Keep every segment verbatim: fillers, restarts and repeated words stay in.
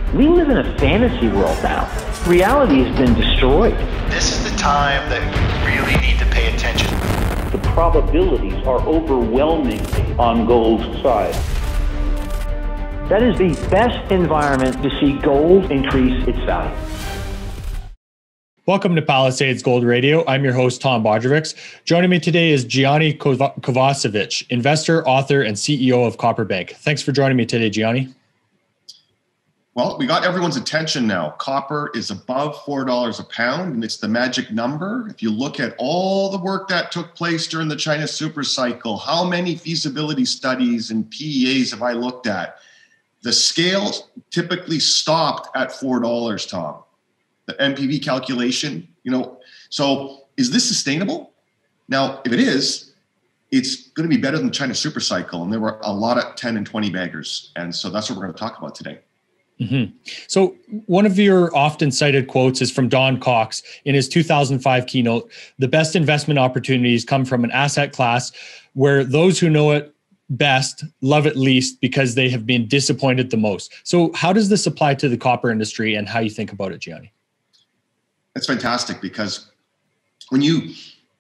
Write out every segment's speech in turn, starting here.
We live in a fantasy world now. Reality has been destroyed. This is the time that you really need to pay attention. The probabilities are overwhelmingly on gold's side. That is the best environment to see gold increase its value. Welcome to Palisades Gold Radio. I'm your host, Tom Bodrovics. Joining me today is Gianni Kovacevic, investor, author, and C E O of Copperbank. Thanks for joining me today, Gianni. Well, we got everyone's attention now. Copper is above four dollars a pound, and it's the magic number. If you look at all the work that took place during the China super cycle, how many feasibility studies and P E As have I looked at? The scales typically stopped at four dollars, Tom. The N P V calculation, you know, so is this sustainable? Now, if it is, it's going to be better than the China super cycle. And there were a lot of ten and twenty baggers. And so that's what we're going to talk about today. Mm-hmm. So one of your often cited quotes is from Don Cox in his two thousand five keynote. The best investment opportunities come from an asset class where those who know it best love it least because they have been disappointed the most. So how does this apply to the copper industry and how you think about it, Gianni? It's fantastic because when you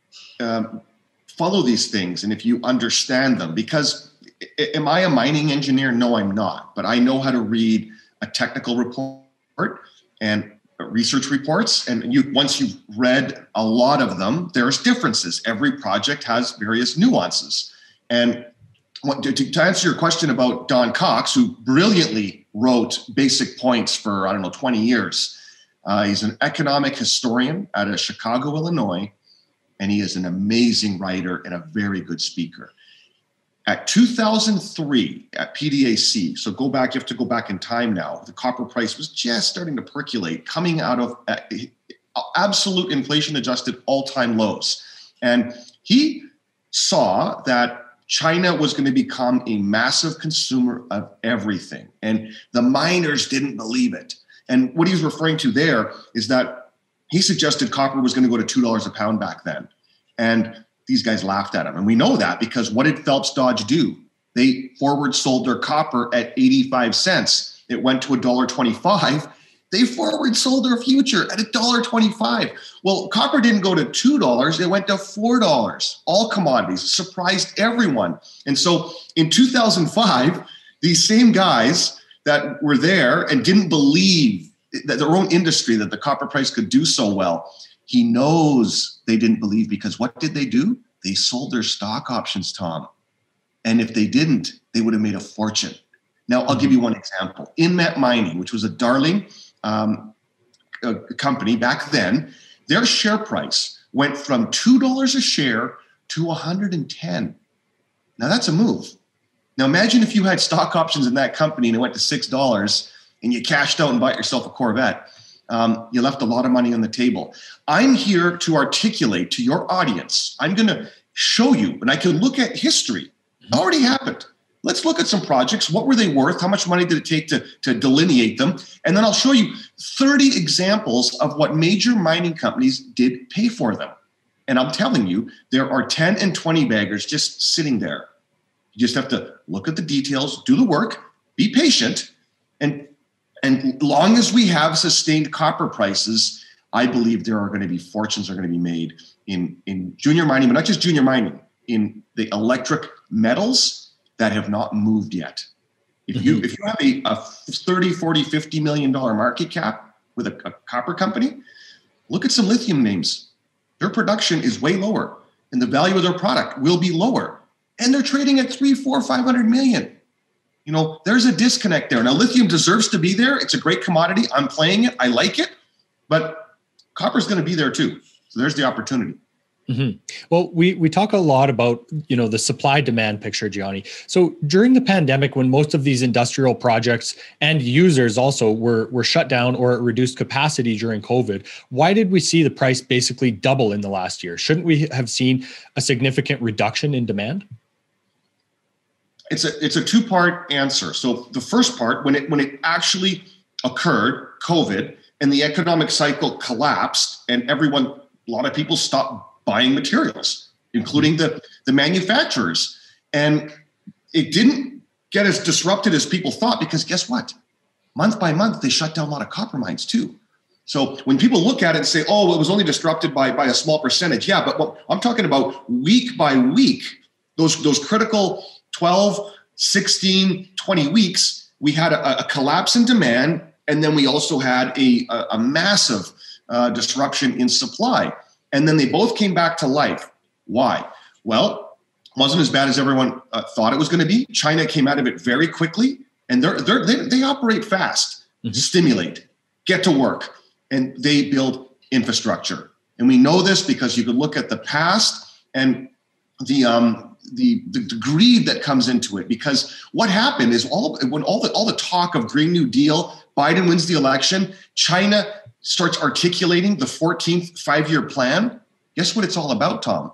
um, follow these things and if you understand them, because am I a mining engineer? No, I'm not, but I know how to read a technical report and research reports. And you, once you've read a lot of them, there's differences. Every project has various nuances. And what, to, to answer your question about Don Cox, who brilliantly wrote Basic Points for, I don't know, twenty years. Uh, he's an economic historian out of Chicago, Illinois, and he is an amazing writer and a very good speaker. At two thousand three, at P D A C, so go back, you have to go back in time now, the copper price was just starting to percolate, coming out of uh, absolute inflation-adjusted all-time lows. And he saw that China was going to become a massive consumer of everything, and the miners didn't believe it. And what he's referring to there is that he suggested copper was going to go to two dollars a pound back then. And these guys laughed at him. And we know that because what did Phelps Dodge do? They forward sold their copper at eighty-five cents. It went to one dollar twenty-five. They forward sold their future at one dollar twenty-five. Well, copper didn't go to two dollars. It went to four dollars. All commodities. Surprised everyone. And so in two thousand five, these same guys that were there and didn't believe that their own industry, that the copper price could do so well, he knows they didn't believe because what did they do? They sold their stock options, Tom. And if they didn't, they would have made a fortune. Now, I'll give you one example. Inmet Mining, which was a darling um, a company back then, their share price went from two dollars a share to one hundred ten dollars. Now, that's a move. Now, imagine if you had stock options in that company and it went to six dollars and you cashed out and bought yourself a Corvette. Um, you left a lot of money on the table. I'm here to articulate to your audience. I'm going to show you, and I can look at history. It already happened. Let's look at some projects. What were they worth? How much money did it take to, to delineate them? And then I'll show you thirty examples of what major mining companies did pay for them. And I'm telling you, there are ten and twenty baggers just sitting there. You just have to look at the details, do the work, be patient, and and long as we have sustained copper prices, I believe there are going to be fortunes are going to be made in, in junior mining, but not just junior mining, in the electric metals that have not moved yet. If mm-hmm. you if you have a, a thirty, forty, fifty million dollar market cap with a, a copper company, look at some lithium names. Their production is way lower, and the value of their product will be lower. And they're trading at three, four, five hundred million. You know, there's a disconnect there. Now, lithium deserves to be there. It's a great commodity. I'm playing it. I like it. But copper's going to be there too. So there's the opportunity. Mm-hmm. Well, we we talk a lot about, you know, the supply demand picture, Gianni. So during the pandemic, when most of these industrial projects and users also were were shut down or at reduced capacity during COVID, why did we see the price basically double in the last year? Shouldn't we have seen a significant reduction in demand? It's a it's a two-part answer. So the first part, when it when it actually occurred, COVID, and the economic cycle collapsed, and everyone, a lot of people stopped buying materials, including the, the manufacturers. And it didn't get as disrupted as people thought because guess what? month by month, they shut down a lot of copper mines too. So when people look at it and say, oh, it was only disrupted by, by a small percentage. Yeah, but what I'm talking about week by week, those, those critical twelve, sixteen, twenty weeks, we had a, a collapse in demand. And then we also had a, a, a massive uh, disruption in supply. And then they both came back to life. Why? Well, it wasn't as bad as everyone uh, thought it was going to be. China came out of it very quickly, and they're, they're, they they operate fast, mm-hmm. stimulate, get to work, and they build infrastructure. And we know this because you can look at the past and the um, the, the the greed that comes into it. Because what happened is all when all the all the talk of Green New Deal, Biden wins the election, China starts articulating the fourteenth five-year plan. Guess what it's all about, Tom?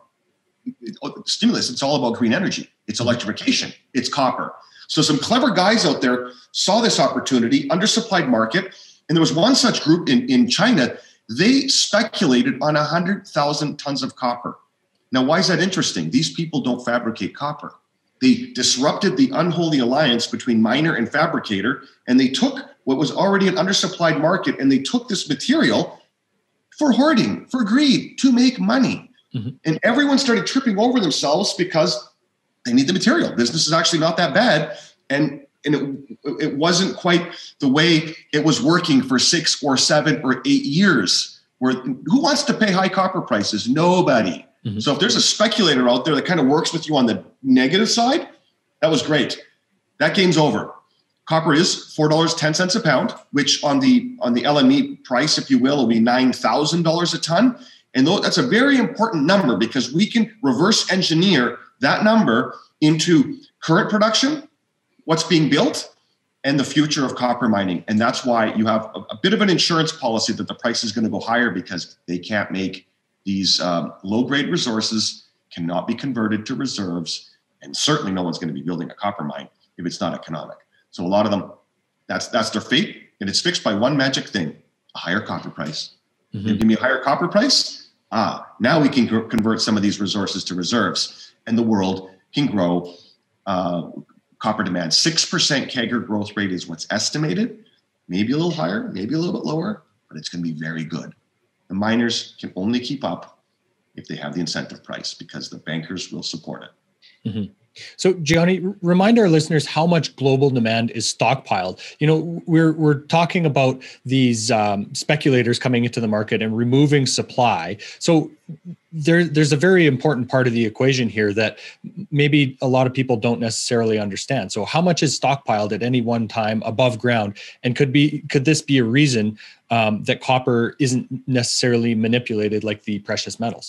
Stimulus. It's all about green energy. It's electrification. It's copper. So some clever guys out there saw this opportunity, undersupplied market, and there was one such group in, in China. They speculated on one hundred thousand tons of copper. Now, why is that interesting? These people don't fabricate copper. They disrupted the unholy alliance between miner and fabricator, and they took what was already an undersupplied market, and they took this material for hoarding, for greed, to make money. Mm-hmm. And everyone started tripping over themselves because they need the material. Business is actually not that bad. And, and it, it wasn't quite the way it was working for six or seven or eight years. Where who wants to pay high copper prices? Nobody. Mm-hmm. So if there's a speculator out there that kind of works with you on the negative side, that was great. That game's over. Copper is four dollars and ten cents a pound, which on the on the L M E price, if you will, will be nine thousand dollars a ton. And that's a very important number because we can reverse engineer that number into current production, what's being built, and the future of copper mining. And that's why you have a, a bit of an insurance policy that the price is going to go higher because they can't make these um, low-grade resources cannot be converted to reserves. And certainly no one's going to be building a copper mine if it's not economic. So a lot of them, that's that's their fate. And it's fixed by one magic thing, a higher copper price. Mm-hmm. You give me a higher copper price, ah, now we can convert some of these resources to reserves, and the world can grow uh, copper demand. six percent C A G R growth rate is what's estimated, maybe a little higher, maybe a little bit lower, but it's going to be very good. The miners can only keep up if they have the incentive price because the bankers will support it. Mm-hmm. So, Gianni, remind our listeners how much global demand is stockpiled. You know, we're we're talking about these um, speculators coming into the market and removing supply. So there, there's a very important part of the equation here that maybe a lot of people don't necessarily understand. So how much is stockpiled at any one time above ground? And could be could this be a reason um, that copper isn't necessarily manipulated like the precious metals?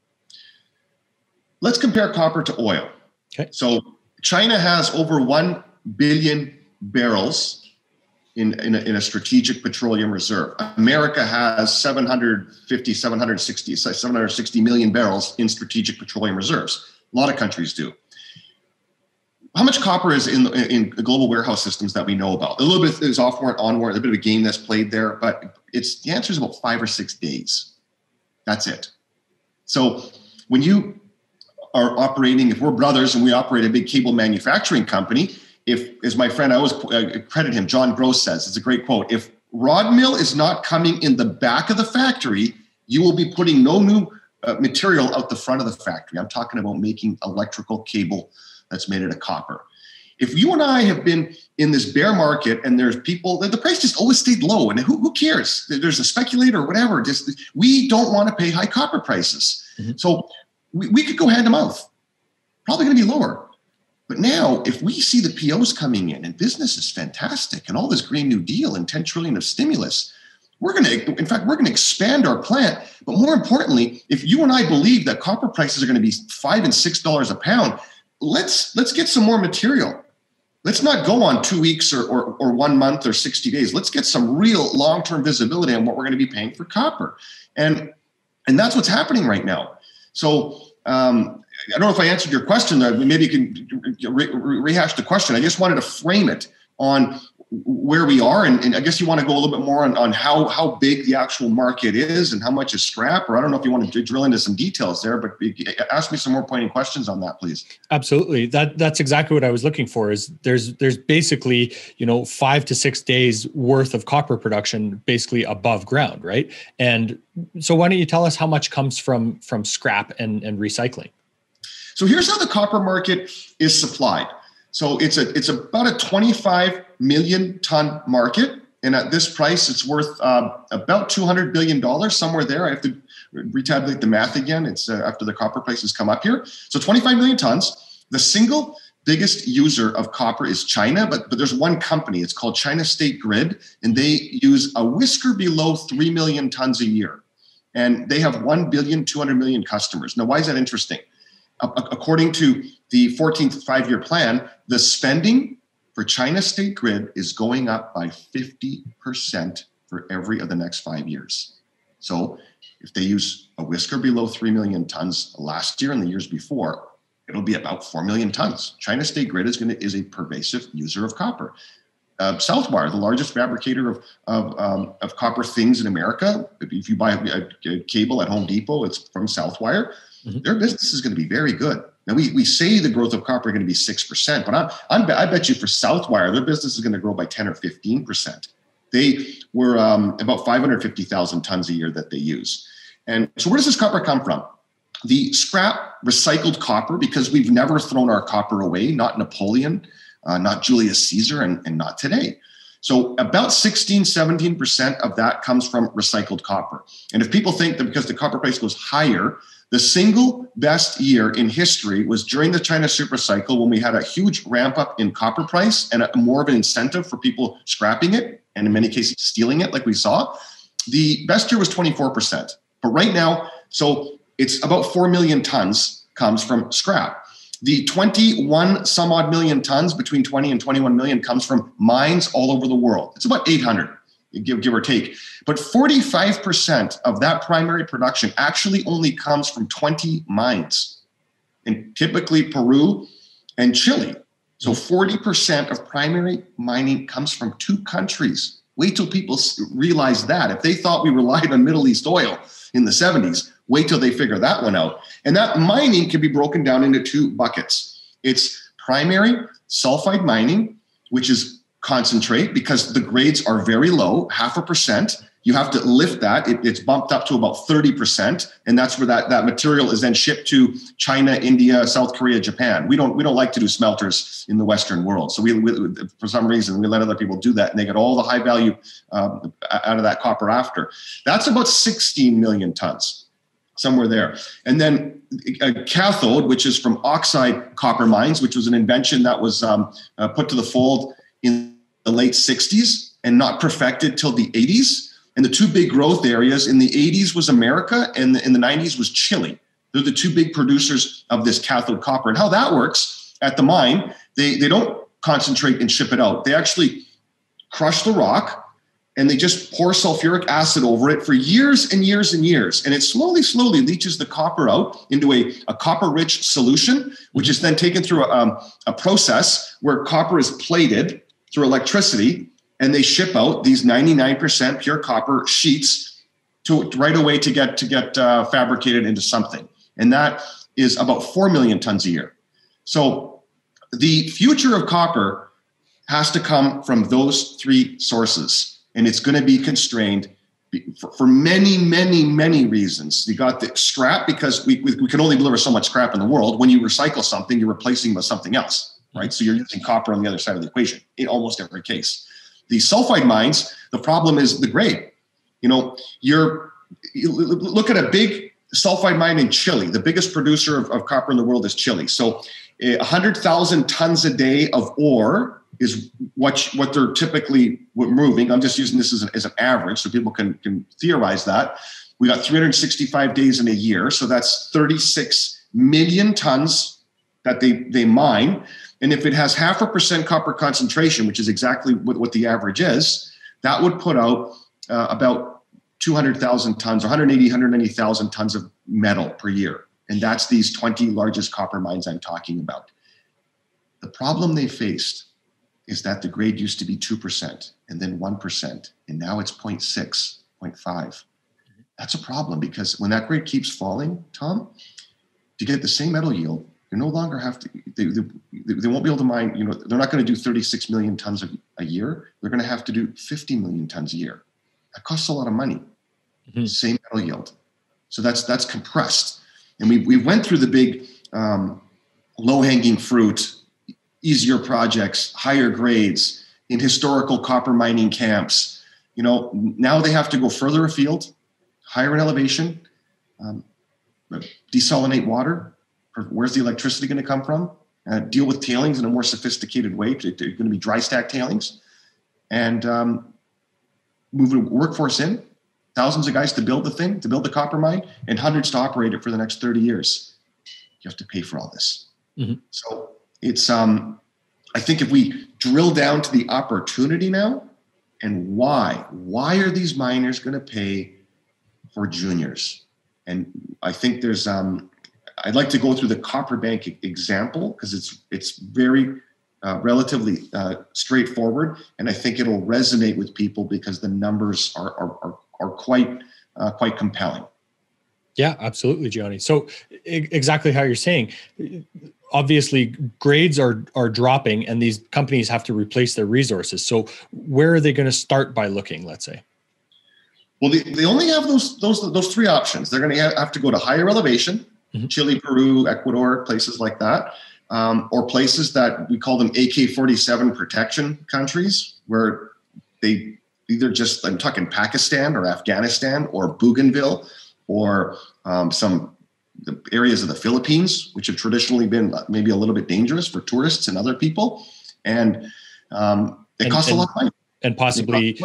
Let's compare copper to oil. Okay. So China has over one billion barrels in, in, a, in a strategic petroleum reserve. America has seven hundred fifty, seven hundred sixty, seven hundred sixty million barrels in strategic petroleum reserves. A lot of countries do. How much copper is in, in the global warehouse systems that we know about? A little bit is off-warrant, on-warrant, a bit of a game that's played there, but it's the answer is about five or six days. That's it. So when you are operating, if we're brothers and we operate a big cable manufacturing company, if, as my friend, I always uh, credit him, John Gross says, it's a great quote, if rod mill is not coming in the back of the factory, you will be putting no new uh, material out the front of the factory. I'm talking about making electrical cable that's made out of copper. If you and I have been in this bear market and there's people, the price just always stayed low, and who, who cares? There's a speculator or whatever. Just we don't want to pay high copper prices. Mm-hmm. So we, we could go hand to mouth, probably going to be lower. But now, if we see the P Os coming in and business is fantastic and all this Green New Deal and ten trillion of stimulus, we're going to, in fact, we're going to expand our plant. But more importantly, if you and I believe that copper prices are going to be five and six dollars a pound, let's let's get some more material. Let's not go on two weeks or, or, or one month or sixty days. Let's get some real long-term visibility on what we're going to be paying for copper. And, and that's what's happening right now. So um, I don't know if I answered your question. Maybe you can re- re- rehash the question. I just wanted to frame it on where we are, and, and I guess you want to go a little bit more on, on how how big the actual market is and how much is scrap, or I don't know if you want to drill into some details there, but ask me some more pointing questions on that, please. Absolutely. That that's exactly what I was looking for. Is there's there's basically, you know, five to six days worth of copper production basically above ground, right? And so why don't you tell us how much comes from from scrap and, and recycling? So here's how the copper market is supplied. So it's a it's about a twenty-five million ton market, and at this price, it's worth uh, about two hundred billion dollars, somewhere there. I have to retabulate the math again. It's uh, after the copper prices come up here. So twenty-five million tons. The single biggest user of copper is China, but but there's one company. It's called China State Grid, and they use a whisker below three million tons a year, and they have one billion two hundred million customers. Now, why is that interesting? According to the fourteenth five-year plan, the spending for China State Grid is going up by fifty percent for every of the next five years. So if they use a whisker below three million tons last year and the years before, it'll be about four million tons. China State Grid is going to is a pervasive user of copper. Uh, Southwire, the largest fabricator of of, um, of copper things in America. If you buy a, a cable at Home Depot, it's from Southwire. Mm-hmm. Their business is going to be very good. Now, we, we say the growth of copper is going to be six percent, but I'm, I'm, I bet you for Southwire, their business is going to grow by ten or fifteen percent. They were um, about five hundred fifty thousand tons a year that they use. And so where does this copper come from? The scrap recycled copper, because we've never thrown our copper away, not Napoleon, uh, not Julius Caesar, and, and not today. So about sixteen, seventeen percent of that comes from recycled copper. And if people think that because the copper price goes higher, the single best year in history was during the China super cycle, when we had a huge ramp up in copper price and a, more of an incentive for people scrapping it, and in many cases stealing it like we saw. The best year was twenty-four percent. But right now, so it's about four million tons comes from scrap. The twenty-one some odd million tons, between twenty and twenty-one million, comes from mines all over the world. It's about eight hundred. Give, give or take. But forty-five percent of that primary production actually only comes from twenty mines, and typically Peru and Chile. So forty percent of primary mining comes from two countries. Wait till people realize that. If they thought we relied on Middle East oil in the seventies, wait till they figure that one out. And that mining can be broken down into two buckets. It's primary sulfide mining, which is concentrate, because the grades are very low, half a percent. You have to lift that. It, it's bumped up to about thirty percent. And that's where that, that material is then shipped to China, India, South Korea, Japan. We don't we don't like to do smelters in the Western world. So we, we for some reason, we let other people do that, and they get all the high value um, out of that copper after. That's about sixteen million tons, somewhere there. And then a cathode, which is from oxide copper mines, which was an invention that was um, uh, put to the fold in the late sixties and not perfected till the eighties. And the two big growth areas in the eighties was America, and in the nineties was Chile. They're the two big producers of this cathode copper. And how that works at the mine, they, they don't concentrate and ship it out. They actually crush the rock, and they just pour sulfuric acid over it for years and years and years. And it slowly, slowly leaches the copper out into a, a copper-rich solution, which is then taken through a, um, a process where copper is plated through electricity, and they ship out these ninety-nine percent pure copper sheets to right away to get to get uh, fabricated into something. And that is about four million tons a year. So the future of copper has to come from those three sources, and it's going to be constrained for, for many, many, many reasons. You got the scrap, because we, we, we can only deliver so much scrap in the world. When you recycle something, you're replacing with something else, right? So you're using copper on the other side of the equation in almost every case. The sulfide mines, the problem is the grade. You know, you're you look at a big sulfide mine in Chile. The biggest producer of, of copper in the world is Chile. So one hundred thousand tons a day of ore is what, what they're typically moving. I'm just using this as an, as an average so people can, can theorize that. We got three hundred sixty-five days in a year. So that's thirty-six million tons that they, they mine. And if it has half a percent copper concentration, which is exactly what, what the average is, that would put out uh, about two hundred thousand tons, one hundred eighty, one hundred ninety thousand tons of metal per year. And that's these twenty largest copper mines I'm talking about. The problem they faced is that the grade used to be two percent and then one percent, and now it's zero point six, zero point five. That's a problem, because when that grade keeps falling, Tom, to get the same metal yield, you no longer have to, they, they, they won't be able to mine, you know, they're not going to do thirty-six million tons a, a year. They're going to have to do fifty million tons a year. That costs a lot of money. Mm-hmm. Same metal yield. So that's that's compressed. And we, we went through the big um, low-hanging fruit, easier projects, higher grades in historical copper mining camps. You know, now they have to go further afield, higher in elevation, um, desalinate water. Where's the electricity going to come from? Uh, deal with tailings in a more sophisticated way. They're going to be dry stack tailings, and um, move a workforce in, thousands of guys to build the thing, to build the copper mine, and hundreds to operate it for the next thirty years. You have to pay for all this. Mm-hmm. So it's, um, I think if we drill down to the opportunity now, and why, why are these miners going to pay for juniors? And I think there's, um, I'd like to go through the Copper Bank example, because it's it's very uh, relatively uh, straightforward, and I think it'll resonate with people because the numbers are are are, are quite uh, quite compelling. Yeah, absolutely, Gianni. So I- exactly how you're saying. Obviously, grades are are dropping, and these companies have to replace their resources. So where are they going to start by looking? Let's say. Well, they, they only have those those those three options. They're going to have to go to higher elevation. Mm-hmm. Chile, Peru, Ecuador, places like that, um, or places that we call them A K forty-seven protection countries, where they either just, I'm talking Pakistan or Afghanistan or Bougainville, or um, some the areas of the Philippines, which have traditionally been maybe a little bit dangerous for tourists and other people. And um, it and, costs and, a lot of money. And possibly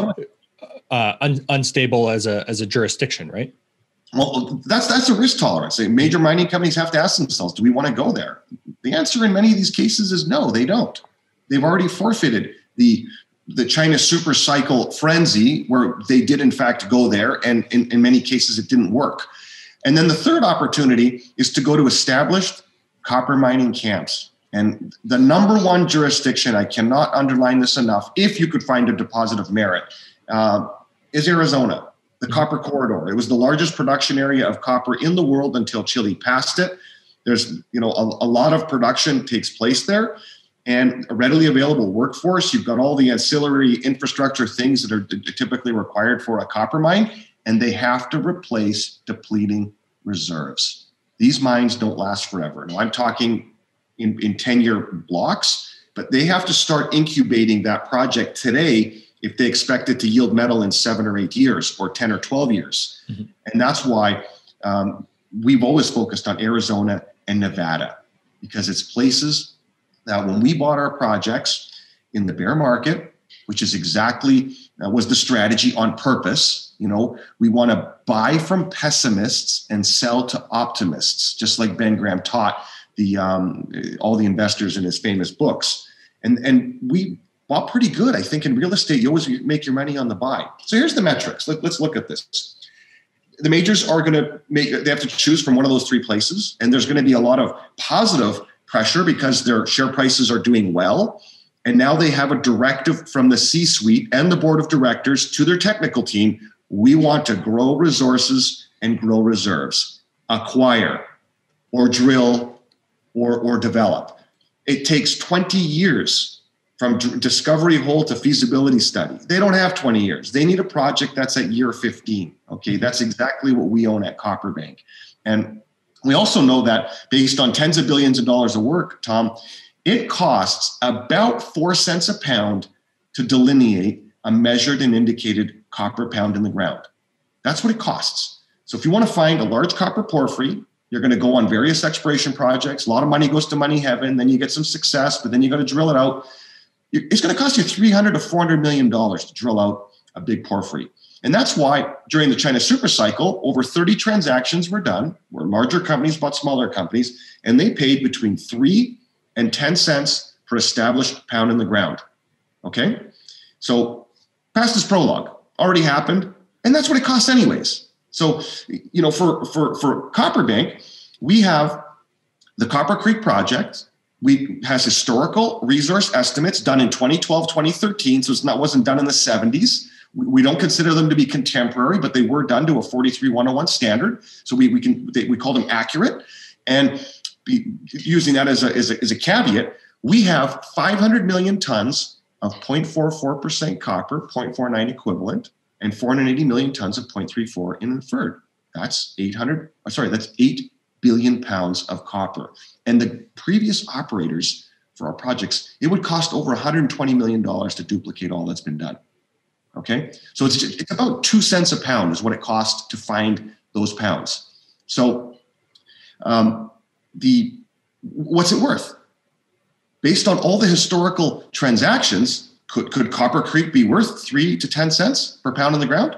uh, un- unstable as a as a jurisdiction, right? Well, that's that's a risk tolerance. Major mining companies have to ask themselves, do we want to go there? The answer in many of these cases is no, they don't. They've already forfeited the the China super cycle frenzy, where they did in fact go there, and in, in many cases it didn't work. And then the third opportunity is to go to established copper mining camps. And the number one jurisdiction, I cannot underline this enough, if you could find a deposit of merit, uh, is Arizona. The Copper Corridor. It was the largest production area of copper in the world until Chile passed it. There's, you know, a, a lot of production takes place there, and a readily available workforce. You've got all the ancillary infrastructure things that are d- typically required for a copper mine, and they have to replace depleting reserves. These mines don't last forever. Now, I'm talking in, in ten-year blocks, but they have to start incubating that project today if they expect it to yield metal in seven or eight years or ten or twelve years. Mm-hmm. And that's why um, we've always focused on Arizona and Nevada, because it's places that when we bought our projects in the bear market, which is exactly, uh, was the strategy on purpose. You know, we want to buy from pessimists and sell to optimists, just like Ben Graham taught the um, all the investors in his famous books. And, and we, Well, pretty good. I think in real estate, you always make your money on the buy. So here's the metrics. Let, let's look at this. The majors are going to make, they have to choose from one of those three places. And there's going to be a lot of positive pressure because their share prices are doing well. And now they have a directive from the C-suite and the board of directors to their technical team. We want to grow resources and grow reserves, acquire or drill or, or develop. It takes twenty years from discovery hole to feasibility study. They don't have twenty years. They need a project that's at year fifteen. Okay, that's exactly what we own at Copper Bank. And we also know that based on tens of billions of dollars of work, Tom, it costs about four cents a pound to delineate a measured and indicated copper pound in the ground. That's what it costs. So if you want to find a large copper porphyry, you're going to go on various exploration projects. A lot of money goes to money heaven. Then you get some success, but then you got to drill it out. It's going to cost you three hundred to four hundred million dollars to drill out a big porphyry. And that's why during the China super cycle, over thirty transactions were done where larger companies bought smaller companies, and they paid between three and ten cents per established pound in the ground. Okay? So past is prologue, already happened, and that's what it costs anyways. So, you know, for, for, for Copper Bank, we have the Copper Creek project, we has historical resource estimates done in twenty twelve, twenty thirteen. So it's not wasn't done in the seventies. We, we don't consider them to be contemporary, but they were done to a forty-three one oh one standard. So we we can they, we call them accurate. And be, using that as a, as a as a caveat, we have five hundred million tons of zero point four four percent copper, zero point four nine equivalent, and four hundred eighty million tons of zero point three four in inferred. That's eight hundred. Sorry, that's eight billion pounds of copper. And the previous operators for our projects, it would cost over one hundred twenty million dollars to duplicate all that's been done. Okay, so it's it's about two cents a pound is what it costs to find those pounds. So, um, the what's it worth? Based on all the historical transactions, could could Copper Creek be worth three to ten cents per pound in the ground?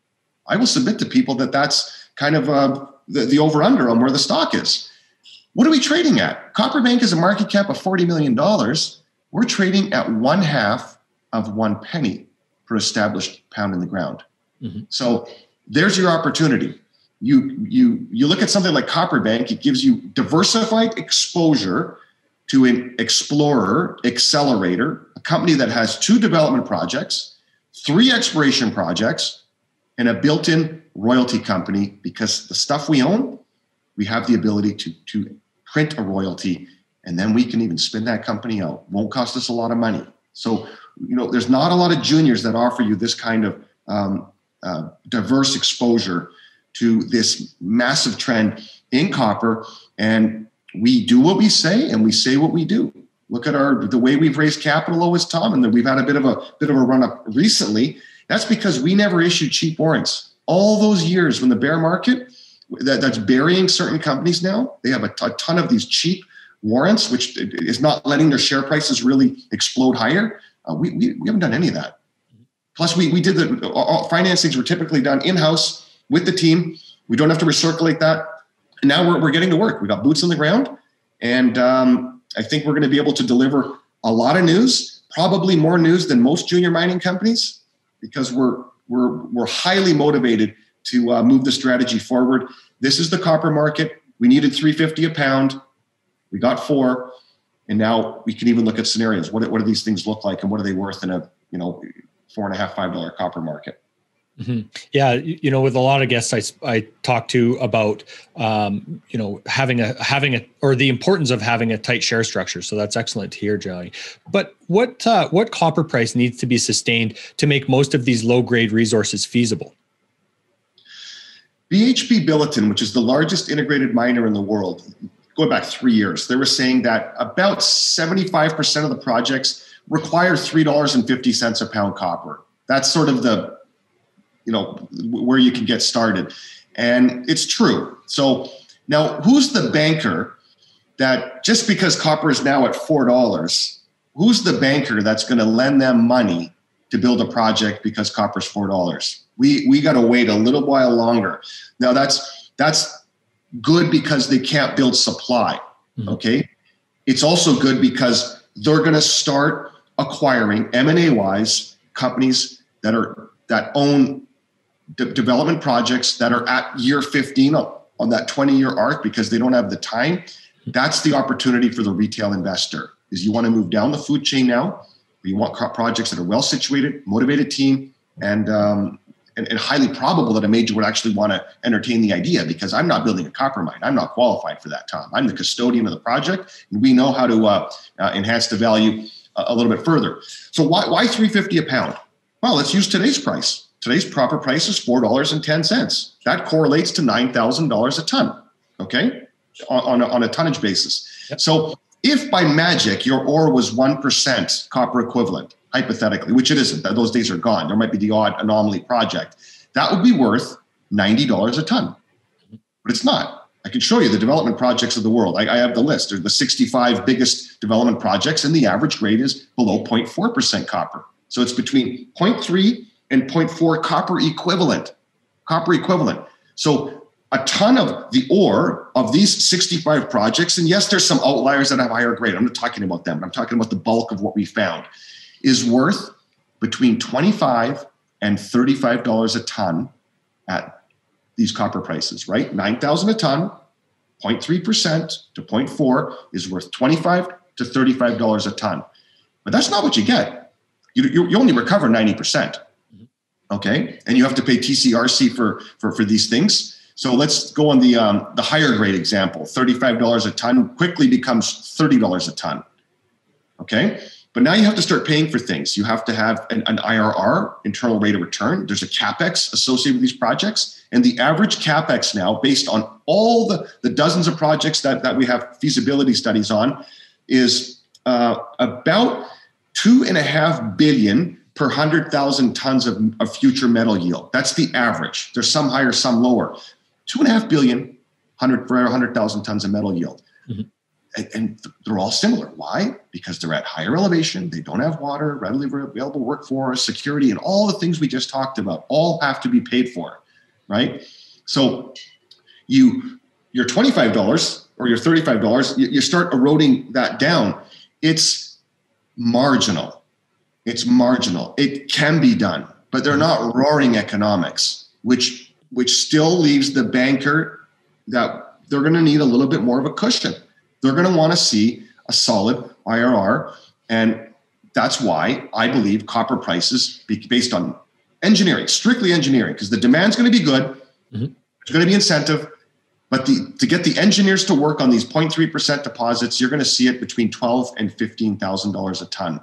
I will submit to people that that's kind of uh, the, the over-under on where the stock is. What are we trading at? Copper Bank is a market cap of forty million dollars. We're trading at one half of one penny per established pound in the ground. Mm-hmm. So there's your opportunity. You, you, you look at something like Copper Bank, it gives you diversified exposure to an explorer, accelerator, a company that has two development projects, three exploration projects, and a built-in royalty company, because the stuff we own, we have the ability to, to print a royalty, and then we can even spin that company out. Won't cost us a lot of money. So, you know, there's not a lot of juniors that offer you this kind of um, uh, diverse exposure to this massive trend in copper. And we do what we say, and we say what we do. Look at our the way we've raised capital always, Tom, and that we've had a bit of a bit of a run up recently. That's because we never issued cheap warrants. All those years when the bear market, that, that's burying certain companies now, they have a, t- a ton of these cheap warrants, which is not letting their share prices really explode higher. Uh, we, we we haven't done any of that. Plus, we we did the all financings were typically done in-house with the team. We don't have to recirculate that. And now we're we're getting to work. We got boots on the ground, and um, I think we're going to be able to deliver a lot of news, probably more news than most junior mining companies, because we're we're we're highly motivated to uh, move the strategy forward. This is the copper market. We needed three fifty a pound. We got four, and now we can even look at scenarios. What what do these things look like, and what are they worth in a you know four and a half five dollar copper market? Mm-hmm. Yeah, you know, with a lot of guests I I talk to about um, you know having a having a or the importance of having a tight share structure. So that's excellent to hear, Johnny. But what uh, what copper price needs to be sustained to make most of these low grade resources feasible? B H P Billiton, which is the largest integrated miner in the world, going back three years, they were saying that about seventy-five percent of the projects require three dollars and fifty cents a pound copper. That's sort of the, you know, where you can get started. And it's true. So now who's the banker that just because copper is now at four dollars, who's the banker that's going to lend them money to build a project because copper's four dollars? We we got to wait a little while longer. Now that's that's good because they can't build supply. Mm-hmm. Okay, it's also good because they're going to start acquiring M and A wise companies that are that own de- development projects that are at year fifteen on, on that twenty year arc because they don't have the time. That's the opportunity for the retail investor. Is you want to move down the food chain now. You want projects that are well situated, motivated team, and um, And, and highly probable that a major would actually want to entertain the idea, because I'm not building a copper mine. I'm not qualified for that, Tom. I'm the custodian of the project, and we know how to uh, uh, enhance the value a, a little bit further. So why why three fifty a pound? Well, let's use today's price. Today's proper price is four dollars and ten cents. That correlates to nine thousand dollars a ton, okay, on, on, a, on a tonnage basis. Yep. So if by magic your ore was one percent copper equivalent, hypothetically, which it isn't, those days are gone. There might be the odd anomaly project. That would be worth ninety dollars a ton, but it's not. I can show you the development projects of the world. I, I have the list. They're the sixty-five biggest development projects, and the average grade is below zero point four percent copper. So it's between zero point three and zero point four copper equivalent, copper equivalent. So a ton of the ore of these sixty-five projects, and yes, there's some outliers that have higher grade. I'm not talking about them. I'm talking about the bulk of what we found, is worth between twenty-five and thirty-five dollars a ton at these copper prices, right? nine thousand a ton, zero point three percent to zero point four is worth twenty-five to thirty-five dollars a ton. But that's not what you get. You, you, you only recover ninety percent. Okay. And you have to pay T C R C for, for, for these things. So let's go on the, um, the higher grade example. thirty-five dollars a ton quickly becomes thirty dollars a ton. Okay. But now you have to start paying for things. You have to have an, an I R R, internal rate of return. There's a CapEx associated with these projects. And the average CapEx now, based on all the, the dozens of projects that, that we have feasibility studies on, is uh, about two and a half billion per one hundred thousand tons of, of future metal yield. That's the average. There's some higher, some lower. Two and a half billion one hundred, for one hundred thousand tons of metal yield. Mm-hmm. And, and they're all similar. Why? Because they're at higher elevation. They don't have water, readily available workforce, security, and all the things we just talked about all have to be paid for, right? So you, your twenty-five dollars or your thirty-five dollars, you, you start eroding that down. It's marginal. It's marginal. It can be done, but they're not roaring economics, which which still leaves the banker that they're going to need a little bit more of a cushion. They're going to want to see a solid I R R. And that's why I believe copper prices, based on engineering, strictly engineering, because the demand's going to be good. Mm-hmm. There's going to be incentive. But the, to get the engineers to work on these zero point three percent deposits, you're going to see it between twelve thousand dollars and fifteen thousand dollars a ton.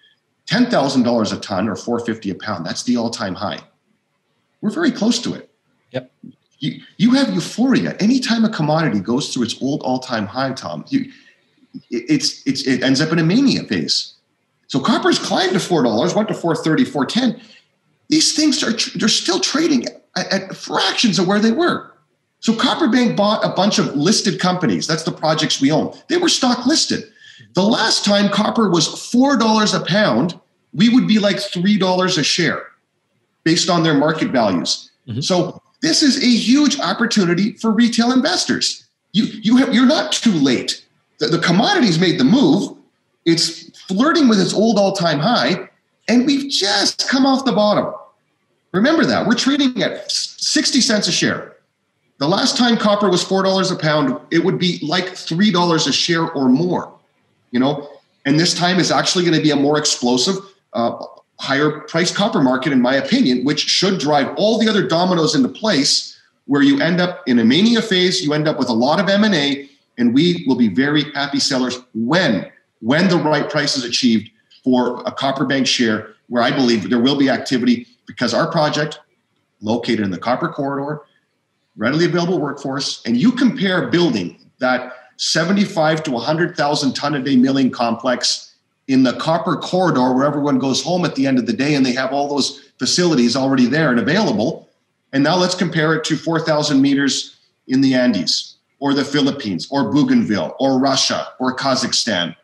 ten thousand dollars a ton or four hundred fifty dollars a pound, that's the all-time high. We're very close to it. Yep. You, you have euphoria. Anytime a commodity goes through its old all-time high, Tom, you, it, it's, it's, it ends up in a mania phase. So copper's climbed to four dollars, went to four thirty, four ten. These things are they're still trading at, at fractions of where they were. So Copperbank bought a bunch of listed companies. That's the projects we own. They were stock listed. The last time copper was four dollars a pound, we would be like three dollars a share based on their market values. Mm-hmm. So this is a huge opportunity for retail investors. You, you have, you're not too late. The, the commodities made the move. It's flirting with its old all-time high, and we've just come off the bottom. Remember that. We're trading at sixty cents a share. The last time copper was four dollars a pound, it would be like three dollars a share or more. You know, and this time is actually going to be a more explosive, uh, higher price copper market, in my opinion, which should drive all the other dominoes into place where you end up in a mania phase, you end up with a lot of M and A, and we will be very happy sellers when, when the right price is achieved for a Copperbank share, where I believe there will be activity because our project, located in the copper corridor, readily available workforce, and you compare building that seventy-five to one hundred thousand ton a day milling complex in the copper corridor where everyone goes home at the end of the day and they have all those facilities already there and available. And now let's compare it to four thousand meters in the Andes or the Philippines or Bougainville or Russia or Kazakhstan.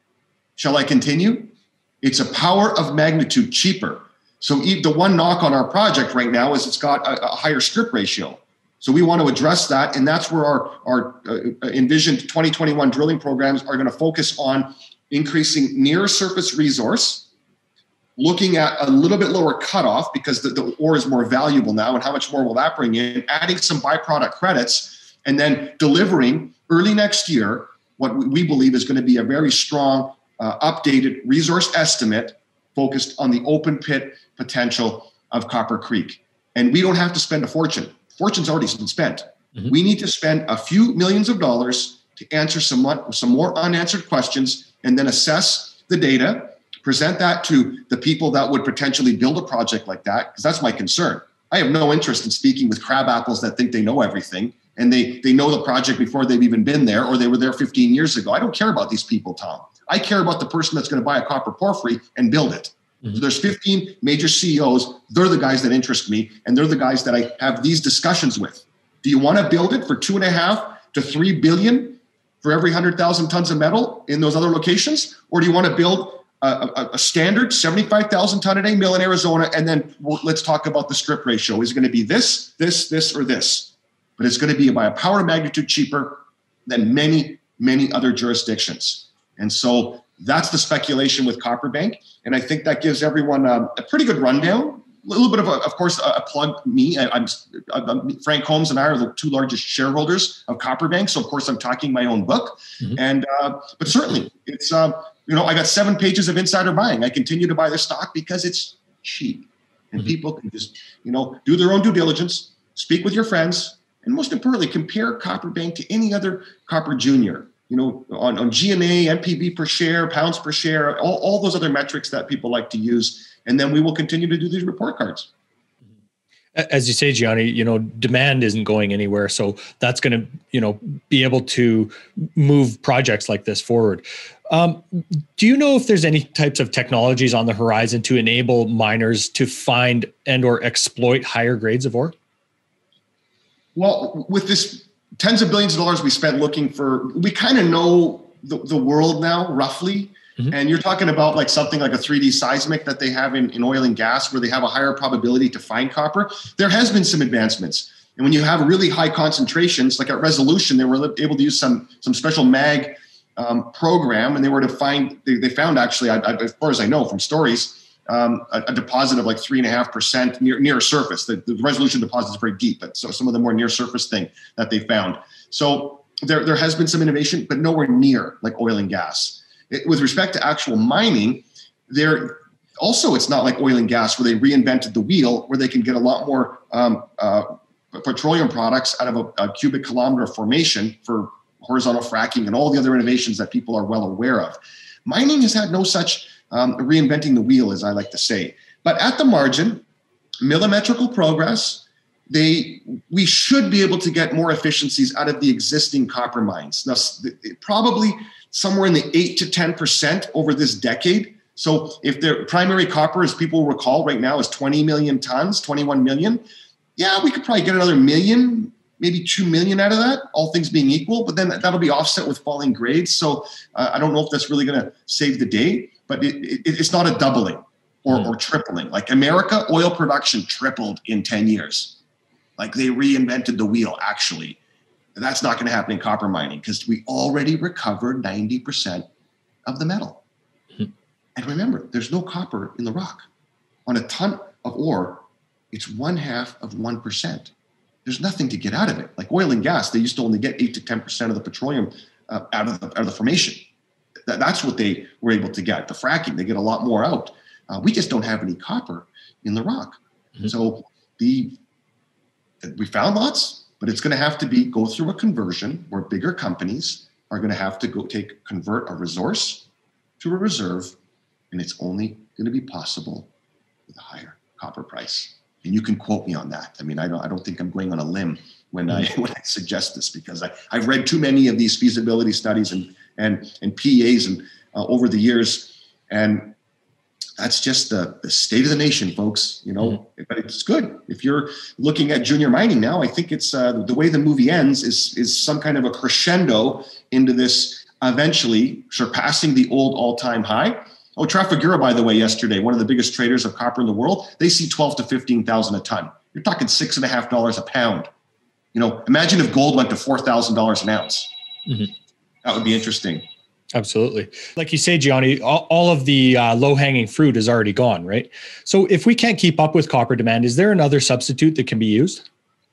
Shall I continue? It's a power of magnitude cheaper. So the one knock on our project right now is it's got a, a higher strip ratio. So we want to address that, and that's where our, our uh, envisioned twenty twenty-one drilling programs are going to focus on increasing near surface resource, looking at a little bit lower cutoff because the, the ore is more valuable now, and how much more will that bring in, adding some byproduct credits, and then delivering early next year what we believe is going to be a very strong uh, updated resource estimate focused on the open pit potential of Copper Creek. And we don't have to spend a fortune. Fortune's already been spent. Mm-hmm. We need to spend a few millions of dollars to answer some, some more unanswered questions and then assess the data, present that to the people that would potentially build a project like that, because that's my concern. I have no interest in speaking with crab apples that think they know everything and they, they know the project before they've even been there or they were there fifteen years ago. I don't care about these people, Tom. I care about the person that's going to buy a copper porphyry and build it. Mm-hmm. So there's fifteen major C E Os. They're the guys that interest me, and they're the guys that I have these discussions with. Do you want to build it for two and a half to three billion for every one hundred thousand tons of metal in those other locations? Or do you want to build a, a, a standard seventy-five thousand ton a day mill in Arizona, and then we'll, let's talk about the strip ratio. Is it going to be this, this, this, or this? But it's going to be by a power of magnitude cheaper than many, many other jurisdictions. And so that's the speculation with Copperbank. And I think that gives everyone a, a pretty good rundown little bit of, a, of course, a, a plug me. I, I'm, I'm Frank Holmes and I are the two largest shareholders of Copperbank. So of course I'm talking my own book. Mm-hmm. And, uh, but certainly it's, um, you know, I got seven pages of insider buying. I continue to buy the stock because it's cheap and mm-hmm. people can just, you know, do their own due diligence, speak with your friends, and most importantly, compare Copperbank to any other Copper Junior, you know, on, on G M A, N P V per share, pounds per share, all, all those other metrics that people like to use. And then we will continue to do these report cards. As you say, Gianni, you know, demand isn't going anywhere. So that's going to, you know, be able to move projects like this forward. Um, do you know if there's any types of technologies on the horizon to enable miners to find and or exploit higher grades of ore? Well, with this tens of billions of dollars we spent looking for, we kind of know the, the world now, roughly. Mm-hmm. And you're talking about like something like a three D seismic that they have in, in oil and gas, where they have a higher probability to find copper. There has been some advancements. And when you have really high concentrations, like at Resolution, they were able to use some, some special mag um, program, and they were to find, they, they found actually, I, I, as far as I know from stories, um, a, a deposit of like three and a half percent near, near surface. The, the Resolution deposit is very deep, but so some of the more near surface thing that they found. So there, there has been some innovation, but nowhere near like oil and gas. It, with respect to actual mining, there also, it's not like oil and gas where they reinvented the wheel, where they can get a lot more um, uh, petroleum products out of a, a cubic kilometer of formation for horizontal fracking and all the other innovations that people are well aware of. Mining has had no such um, reinventing the wheel, as I like to say. But at the margin, millimetrical progress, they we should be able to get more efficiencies out of the existing copper mines. Now, probably somewhere in the eight to ten percent over this decade. So if their primary copper, as people recall right now, is twenty million tons, twenty-one million, yeah, we could probably get another million, maybe two million out of that, all things being equal, but then that'll be offset with falling grades. So uh, I don't know if that's really going to save the day, but it, it, it's not a doubling or, mm. or tripling. Like America, oil production tripled in ten years. Like they reinvented the wheel, actually. That's not going to happen in copper mining because we already recovered ninety percent of the metal. Mm-hmm. And remember, there's no copper in the rock. On a ton of ore, it's one half of one percent. There's nothing to get out of it. Like oil and gas, they used to only get eight to ten percent of the petroleum uh, out, of the, out of the formation. That, that's what they were able to get. The fracking, they get a lot more out. Uh, we just don't have any copper in the rock. Mm-hmm. So the we found lots. But it's going to have to be go through a conversion where bigger companies are going to have to go take convert a resource to a reserve, and it's only going to be possible with a higher copper price. And you can quote me on that. I mean, I don't I don't think I'm going on a limb when I when I suggest this, because I I've read too many of these feasibility studies and and and P E As and uh, over the years, and that's just the, the state of the nation, folks, you know, mm-hmm. But it's good. If you're looking at junior mining now, I think it's uh, the way the movie ends is, is some kind of a crescendo into this eventually surpassing the old all-time high. Oh, Trafigura, by the way, yesterday, one of the biggest traders of copper in the world, they see twelve to fifteen thousand a ton. You're talking six and a half dollars a pound. You know, imagine if gold went to four thousand dollars an ounce. Mm-hmm. That would be interesting. Absolutely. Like you say, Gianni, all, all of the uh, low-hanging fruit is already gone, right? So if we can't keep up with copper demand, is there another substitute that can be used?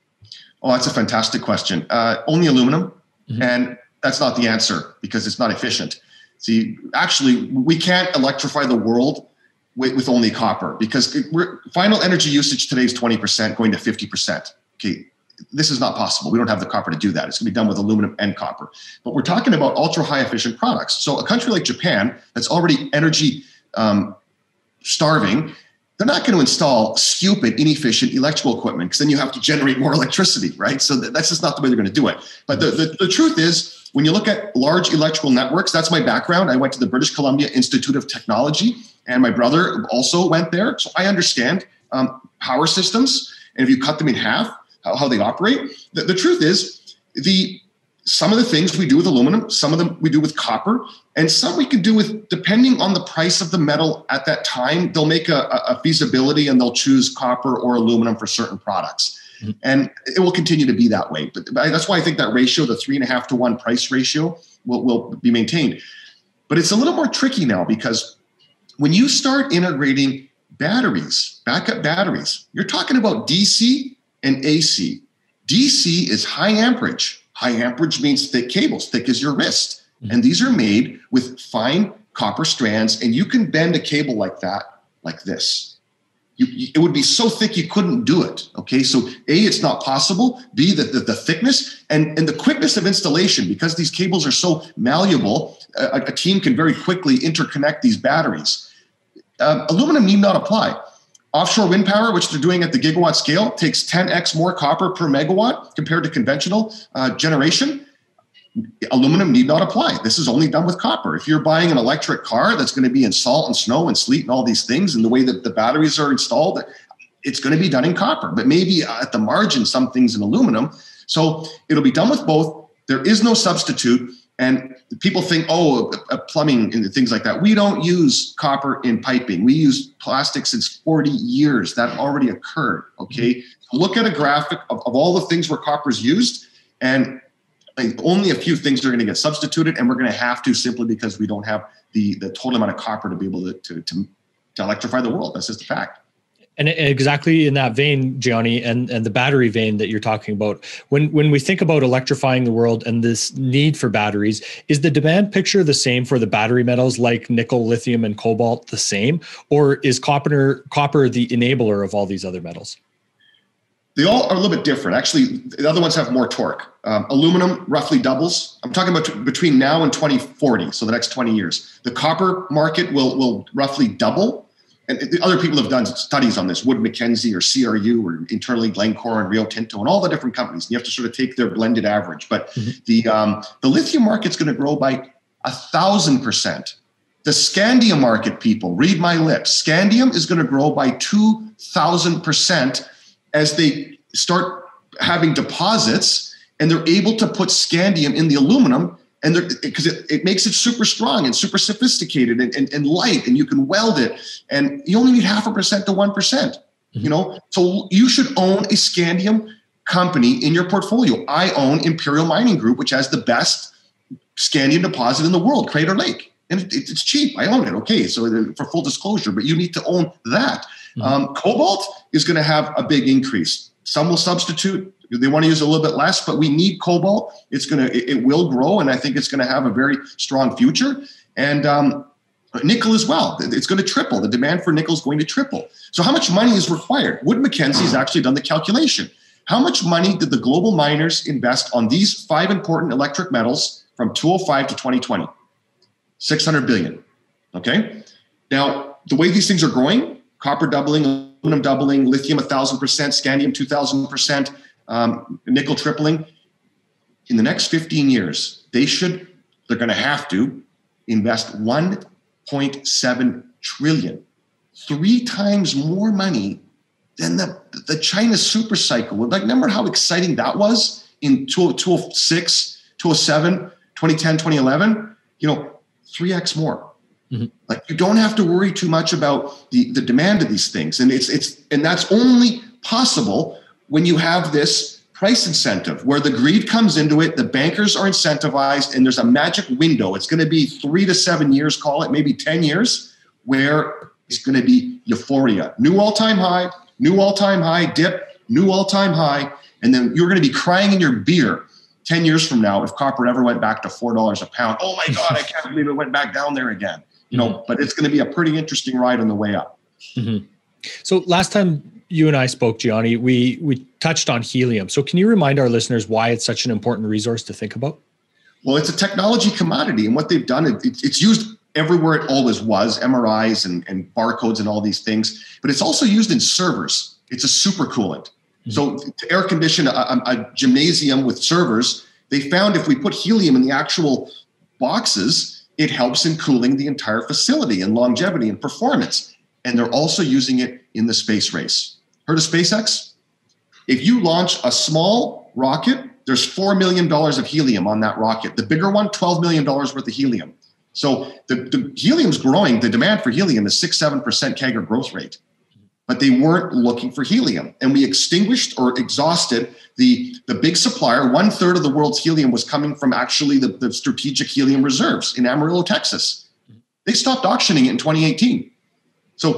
Oh, that's a fantastic question. Uh, only aluminum. Mm-hmm. And that's not the answer because it's not efficient. See, actually, we can't electrify the world with, with only copper because it, we're, final energy usage today is twenty percent going to fifty percent. Okay. This is not possible. We don't have the copper to do that. It's going to be done with aluminum and copper. But we're talking about ultra high efficient products. So a country like Japan that's already energy um, starving, they're not going to install stupid, inefficient electrical equipment because then you have to generate more electricity, right? So that's just not the way they're going to do it. But the, the, the truth is, when you look at large electrical networks, that's my background. I went to the British Columbia Institute of Technology, and my brother also went there. So I understand um, power systems. And if you cut them in half, how, how they operate. The, the truth is, the some of the things we do with aluminum, some of them we do with copper, and some we can do with, depending on the price of the metal at that time, they'll make a, a feasibility and they'll choose copper or aluminum for certain products. Mm-hmm. And it will continue to be that way. But, but that's why I think that ratio, the three and a half to one price ratio, will, will be maintained. But it's a little more tricky now because when you start integrating batteries, backup batteries, you're talking about D C and A C. D C is high amperage. High amperage means thick cables, thick as your wrist. Mm-hmm. And these are made with fine copper strands, and you can bend a cable like that, like this. You, you, it would be so thick you couldn't do it. Okay, so A, it's not possible. B, the, the, the thickness and, and the quickness of installation, because these cables are so malleable, a, a team can very quickly interconnect these batteries. Uh, aluminum need not apply. Offshore wind power, which they're doing at the gigawatt scale, takes ten x more copper per megawatt compared to conventional uh, generation. Aluminum need not apply. This is only done with copper. If you're buying an electric car that's going to be in salt and snow and sleet and all these things, and the way that the batteries are installed, it's going to be done in copper, but maybe at the margin, some things in aluminum. So it'll be done with both. There is no substitute. And people think, oh, plumbing and things like that. We don't use copper in piping. We use plastic since forty years. That already occurred, okay? Mm-hmm. Look at a graphic of, of all the things where copper is used, and only a few things are going to get substituted, and we're going to have to, simply because we don't have the, the total amount of copper to be able to, to, to, to electrify the world. That's just a fact. And exactly in that vein, Gianni, and, and the battery vein that you're talking about, when, when we think about electrifying the world and this need for batteries, is the demand picture the same for the battery metals like nickel, lithium, and cobalt the same? Or is copper, copper the enabler of all these other metals? They all are a little bit different. Actually, the other ones have more torque. Um, aluminum roughly doubles. I'm talking about t- between now and twenty forty, so the next twenty years. The copper market will, will roughly double. And other people have done studies on this, Wood Mackenzie or C R U or internally Glencore and Rio Tinto and all the different companies. And you have to sort of take their blended average. But mm-hmm. the um, the lithium market's going to grow by a thousand percent. The scandium market, people, read my lips. Scandium is going to grow by two thousand percent as they start having deposits and they're able to put scandium in the aluminum. And because it, it makes it super strong and super sophisticated and, and, and light, and you can weld it, and you only need half a percent to one percent. Mm-hmm. You know, so you should own a scandium company in your portfolio. I own Imperial Mining Group, which has the best scandium deposit in the world, Crater Lake, and it, it's cheap. I own it. Okay, so for full disclosure, but you need to own that. Mm-hmm. Um, cobalt is going to have a big increase. Some will substitute. They want to use a little bit less, but we need cobalt. It's going to, it, it will grow, and I think it's going to have a very strong future. And um, nickel as well. It's going to triple. The demand for nickel is going to triple. So how much money is required? Wood Mackenzie has actually done the calculation. How much money did the global miners invest on these five important electric metals from two thousand five to twenty twenty? six hundred billion. Okay. Now, the way these things are growing, copper doubling, aluminum doubling, lithium one thousand percent, scandium two thousand percent, Um, nickel tripling. In the next fifteen years, they should, they're going to have to invest one point seven trillion, three times more money than the, the China super cycle. Like, remember how exciting that was in two thousand six, two thousand seven, twenty ten, twenty eleven? You know, three x more. Mm-hmm. Like, you don't have to worry too much about the, the demand of these things. And it's, it's, and that's only possible when you have this price incentive where the greed comes into it, the bankers are incentivized, and there's a magic window. It's going to be three to seven years, call it, maybe ten years, where it's going to be euphoria. New all-time high, new all-time high, dip, new all-time high, and then you're going to be crying in your beer ten years from now if copper ever went back to four dollars a pound. Oh my God, I can't believe it went back down there again. You know, mm-hmm. But it's going to be a pretty interesting ride on the way up. Mm-hmm. So last time you and I spoke, Gianni, we we touched on helium. So can you remind our listeners why it's such an important resource to think about? Well, it's a technology commodity, and what they've done, it, it's used everywhere it always was, M R Is and, and barcodes and all these things, but it's also used in servers. It's a supercoolant. Mm-hmm. So to air condition a, a gymnasium with servers, they found if we put helium in the actual boxes, it helps in cooling the entire facility and longevity and performance. And they're also using it in the space race. Heard of SpaceX? If you launch a small rocket, there's four million dollars of helium on that rocket. The bigger one, twelve million dollars worth of helium. So the, the helium's growing. The demand for helium is six, seven percent C A G R growth rate. But they weren't looking for helium. And we extinguished or exhausted the, the big supplier. One third of the world's helium was coming from actually the, the strategic helium reserves in Amarillo, Texas. They stopped auctioning it in twenty eighteen. So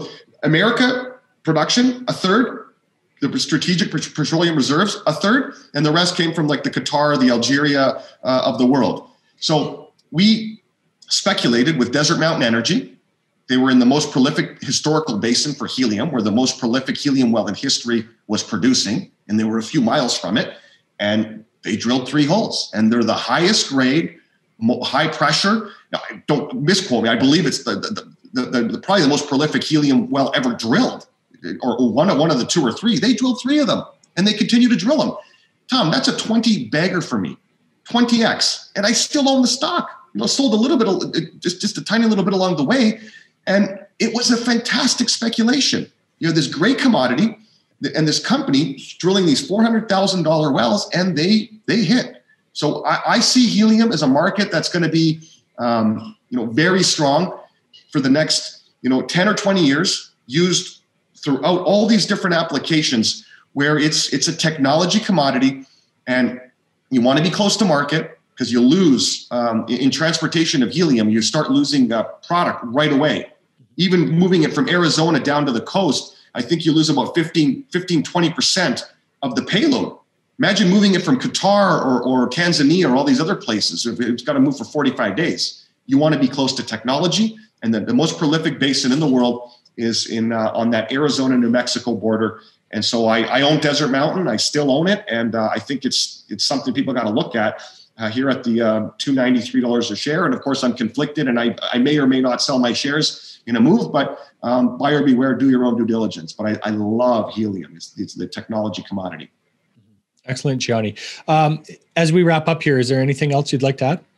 America production, a third. The strategic petroleum reserves, a third, and the rest came from like the Qatar, the Algeria uh, of the world. So we speculated with Desert Mountain Energy. They were in the most prolific historical basin for helium, where the most prolific helium well in history was producing, and they were a few miles from it. And they drilled three holes, and they're the highest grade, high pressure. Now, don't misquote me. I believe it's the, the, the, the, the probably the most prolific helium well ever drilled. Or, or one of one of the two or three. They drilled three of them, and they continue to drill them. Tom, that's a twenty bagger for me, twenty X, and I still own the stock. You know, sold a little bit, just just a tiny little bit along the way, and it was a fantastic speculation. You know, this great commodity, and this company drilling these four hundred thousand dollar wells, and they they hit. So I, I see helium as a market that's going to be, um, you know, very strong for the next, you know, ten or twenty years, used throughout all these different applications where it's it's a technology commodity, and you want to be close to market because you lose um, in, in transportation of helium. You start losing uh, product right away. Even moving it from Arizona down to the coast, I think you lose about fifteen, twenty percent of the payload. Imagine moving it from Qatar or, or Tanzania or all these other places. It's got to move for forty-five days. You want to be close to technology, and the, the most prolific basin in the world is in uh, on that Arizona, New Mexico border. And so I, I own Desert Mountain. I still own it. And uh, I think it's it's something people got to look at uh, here at the uh, two hundred ninety-three dollars a share. And of course, I'm conflicted, and I, I may or may not sell my shares in a move, but um, buyer beware, do your own due diligence. But I, I love helium. It's, it's the technology commodity. Excellent, Gianni. Um, as we wrap up here, is there anything else you'd like to add?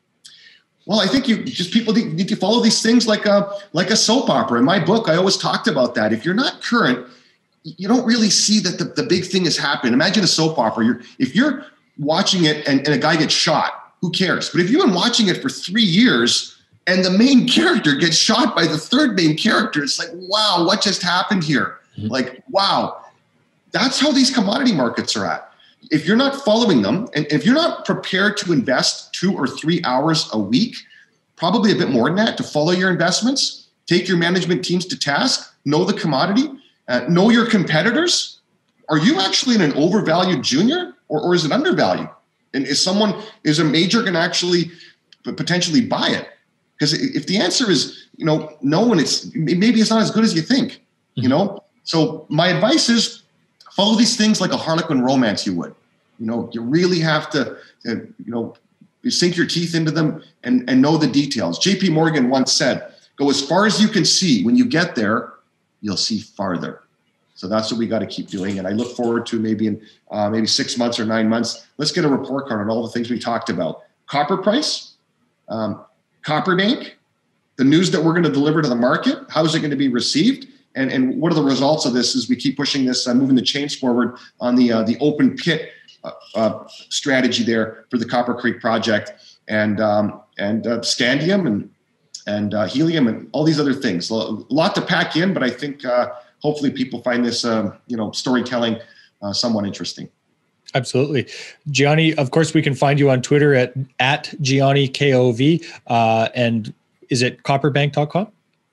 Well, I think you just people need to follow these things like a like a soap opera. In my book, I always talked about that. If you're not current, you don't really see that the, the big thing is happening. Imagine a soap opera. You're, if you're watching it and, and a guy gets shot, who cares? But if you've been watching it for three years and the main character gets shot by the third main character, it's like, wow, what just happened here? Mm-hmm. Like, wow. That's how these commodity markets are at. If you're not following them, and if you're not prepared to invest two or three hours a week, probably a bit more than that, to follow your investments, take your management teams to task, know the commodity, uh, know your competitors. Are you actually in an overvalued junior, or, or is it undervalued? And is someone, is a major going to actually potentially buy it? Because if the answer is, you know, no, and it's maybe it's not as good as you think, you know. So my advice is, follow these things like a Harlequin romance you would. You know, you really have to, to you know, you sink your teeth into them and, and know the details. J P Morgan once said, go as far as you can see. When you get there, you'll see farther. So that's what we got to keep doing. And I look forward to maybe in uh, maybe six months or nine months, let's get a report card on all the things we talked about. Copper price, um, Copper Bank, the news that we're going to deliver to the market, how is it going to be received? And, and what are the results of this as we keep pushing this, uh, moving the chains forward on the uh, the open pit uh, uh, strategy there for the Copper Creek project, and um, and uh, scandium and and uh, helium and all these other things. A lot to pack in, but I think uh, hopefully people find this um, you know storytelling uh, somewhat interesting. Absolutely. Gianni, of course, we can find you on Twitter at at Gianni K O V, uh, and is it copperbank dot com?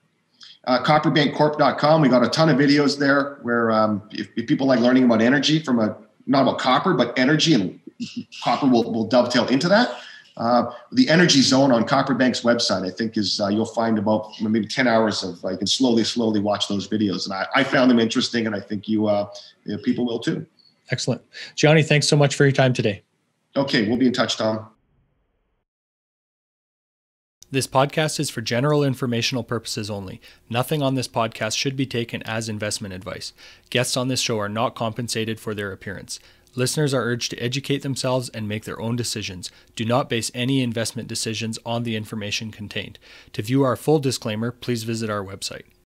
Uh, copperbank corp dot com. We got a ton of videos there where um, if, if people like learning about energy from a, not about copper, but energy, and copper will, will dovetail into that. Uh, the energy zone on Copperbank's website, I think is, uh, you'll find about maybe ten hours of, uh, you can slowly, slowly watch those videos. And I, I found them interesting, and I think you, uh, you know, people will too. Excellent. Gianni, thanks so much for your time today. Okay. We'll be in touch, Tom. This podcast is for general informational purposes only. Nothing on this podcast should be taken as investment advice. Guests on this show are not compensated for their appearance. Listeners are urged to educate themselves and make their own decisions. Do not base any investment decisions on the information contained. To view our full disclaimer, please visit our website.